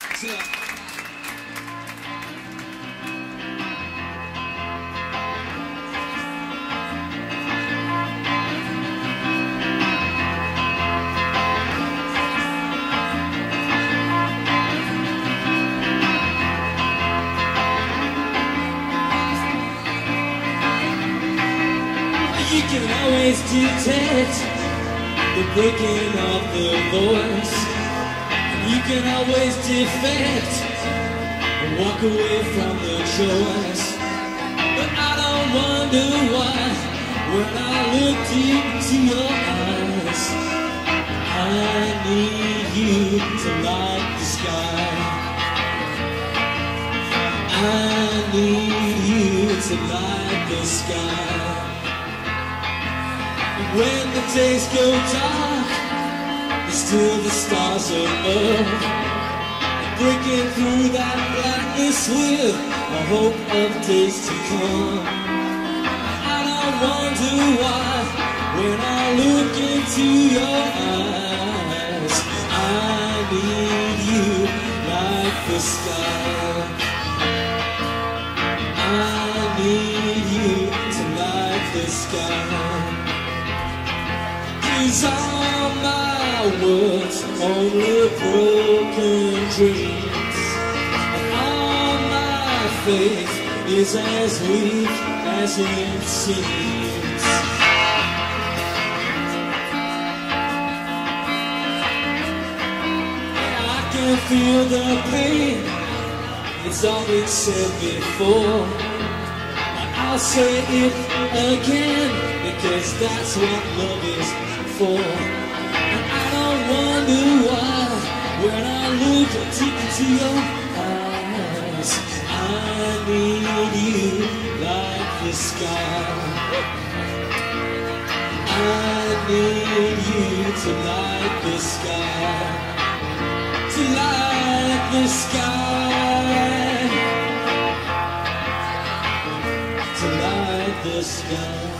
You can always detect the breaking of the voice. You can always defect and walk away from the choice. But I don't wonder why when I look deep into your eyes. I need you to light the sky. I need you to light the sky. When the days go dark, there's still the stars above, breaking through that blackness with a hope of days to come. I don't wonder why when I look into your eyes. I need you like the sky. I need you to light the sky. 'Cause all my words are only broken dreams, and all my faith is as weak as it seems. I can feel the pain, it's all been said before. I'll say it again, because that's what love is for. And I don't wonder why when I look deep into your eyes. I need you like the sky. I need you to light the sky. To light the sky. To light the sky.